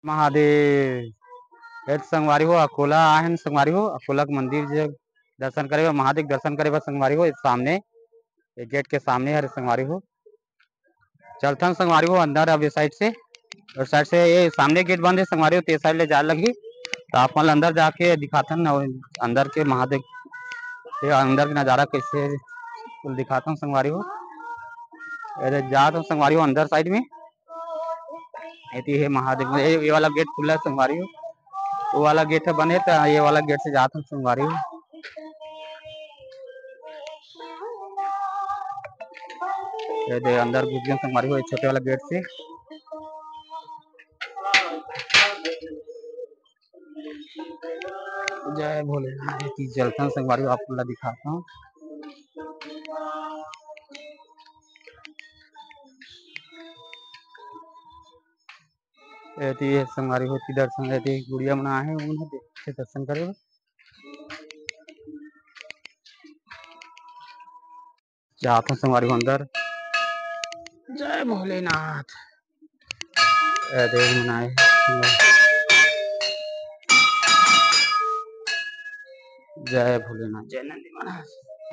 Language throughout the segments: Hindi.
महादेव एक संगवारी हो अकोला आहन संगवारी हो अकोला के मंदिर जे दर्शन करे महादेव दर्शन करे संगवारी हो सामने गेट के सामने हर संगवारी हो चलथन संगवारी हो अंदर अब साइड से और साइड से ये सामने गेट बंद है संगवारी हो ते साइड ले जा लगी तो आप मन अंदर जाके दिखाथन अंदर के महादेव ये अंदर के नजारा कैसे दिखाता हूँ संगवारी हो जाता हूँ संगवारी हो अंदर साइड में है महादेव ये वाला गेट खुला है संगवारी हो वो वाला गेट है बने तो ये वाला गेट से जाता हूँ संगवारी हो अंदर घुस गया संगवारी हो छोटे वाला गेट से जय भोलेनाथ की जलथन संगवारी हो आपको दिखाता हूँ संगवारी हो दर्शन गुड़िया मना है उन्हें दर्शन करे जाता हूँ संगवारी हो अंदर जय भोलेनाथ मनाए जय भोलेनाथ जय नंदी महाराज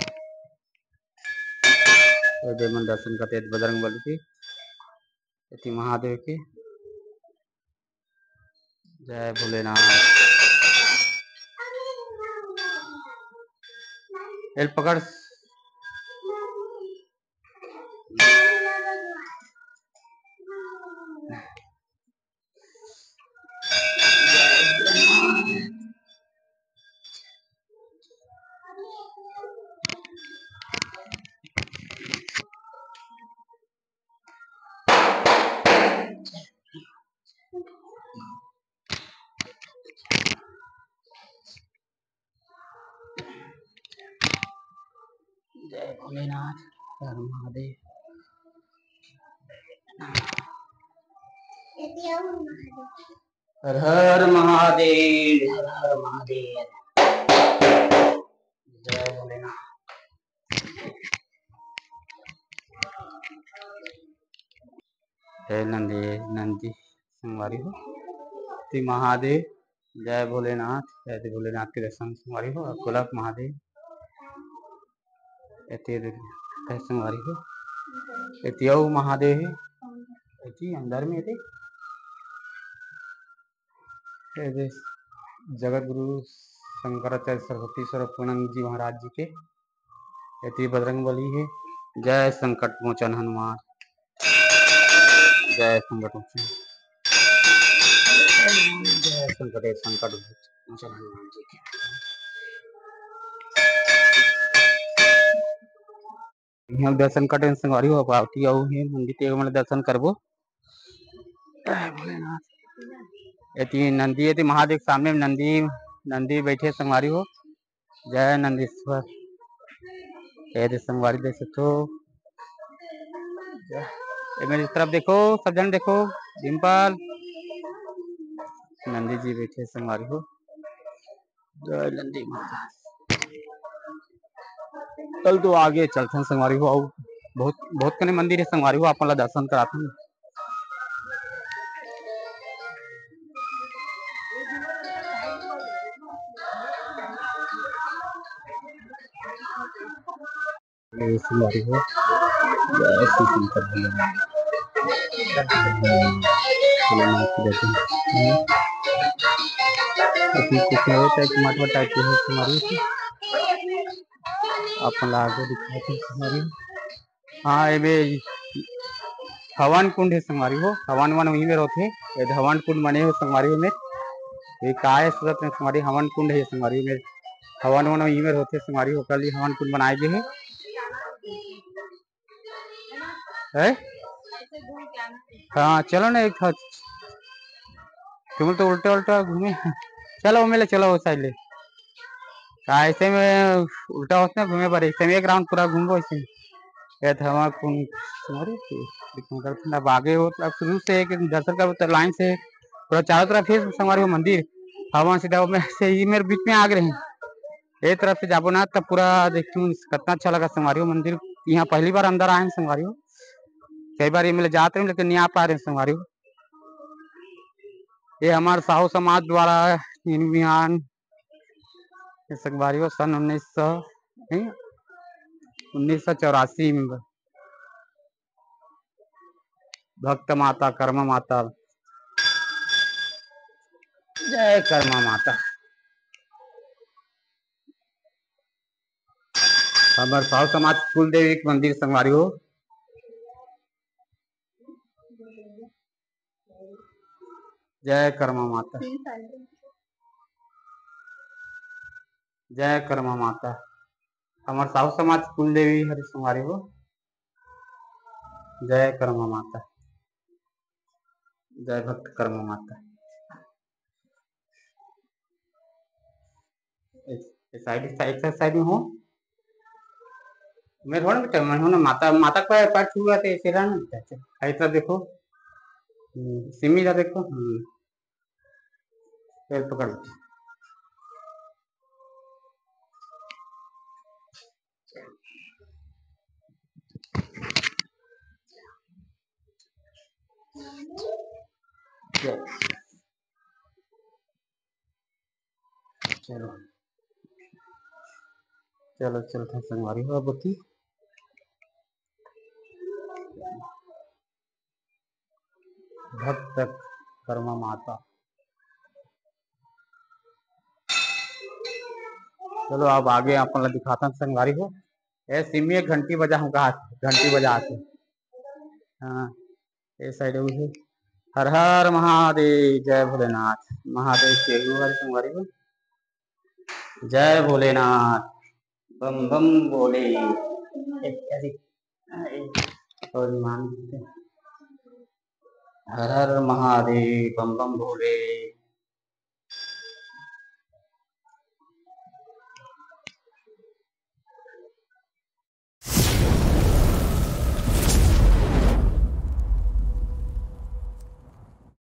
मन दर्शन करते बजरंग बली के महादेव के जय भोलेनाथ एल पकड़ जय भोलेनाथ हर महादेव हर हर महादेव हर हर महादेव जय भोलेनाथ जय नंदी संगवारी हो महादेव जय भोलेनाथ जय भोलेनाथ के दर्शन संगवारी हो अकोला महादेव संगवारी हो महादेव है अंदर में जगत गुरु शंकराचार्य सरस्वती स्वरूपानंद जी महाराज जी के बजरंग बली है जय संकट मोचन हनुमान जय संकट मोचन जय संकट मोचन हनुमान जी के यहाँ दर्शन कटे संगवारी हो पावती आउ है मंदिर के मन दर्शन करबो भोलेनाथ नंदी है महादेव सामने नंदी बैठे संगवारी हो जय नंदीश्वर संगवारी देख सकते हो मेरी तरफ देखो सब जन देखो डिम्पल नंदी जी बैठे संगवारी हो जय नंदी महाराज कल तो आगे चलते हैं संगवारी हो बहुत बहुत कने मंदिर है संगवारी हो आप दर्शन कराते हैं संगवारी हो जय श्री शंकर भगवान टमाटर टाइप के संगवारी अपन आगे दिखाते संगवारी हाँ ये हवन कुंड है संगवारी हो हवन वन वहीं में रहते हवन कुंड बने हो संगवारी में ये काय सूरत में संगवारी हवन कुंड है संगवारी में हवन वन वहीं में रहते संगवारी हो कल हवन कुंड बनाए गए है हाँ चलो ना एक तुम तो उल्टा उल्टा घूमे चलो मेले चलो साइड ले ऐसे में उल्टा होता है घूमे पर ऐसे में एक राउंड पूरा घूमो ऐसे हवा अब आगे हो अब शुरू से दर्शन का लाइन से पूरा चारों तरफ है संगवारी हो मंदिर हवा सीधा से ही मेरे बीच में आ गए हैं एक तरफ से जाबो ना तब पूरा देखूं कितना अच्छा लगा संगवारी हो मंदिर यहाँ पहली बार अंदर आए हैं संगवारी हो कई बार ये मिले जाते हैं लेकिन नहीं आ पा रहे हैं संगवारी हो ये हमारे साहू समाज द्वारा निर्मित संगवारी हो सन 1984 में भक्त माता कर्मा माता, जय कर्मा माता। हमारे साहू समाज कुल देवी के मंदिर संगवारी हो, जय कर्मा माता, जय कर्मा माता। हमारे साहू समाज कुल देवी हरि संगवारी हो, जय कर्मा माता, जय भक्त कर्मा माता। साइड में हो, मैं थोड़ा बेटा मैं हूँ ना, माता माता का पैर छुआ थे ऐसे रहना, ऐसा देखो सिमी का देखो, पैर पकड़ चलो चलो चलते संगवारी हो बुद्धि। भक्त कर्मा माता, चलो अब आगे अपन दिखाता संगवारी हो। ए सिमी एक घंटी बजा हूँ, कहा घंटी बजा के, हाँ ये साइड है। हर हर महादेव, जय भोलेनाथ। महादेव के हरि संगवारी हो, जय भोलेनाथ, बम बम बोले। और हर हर महादेव, बम बम भोले।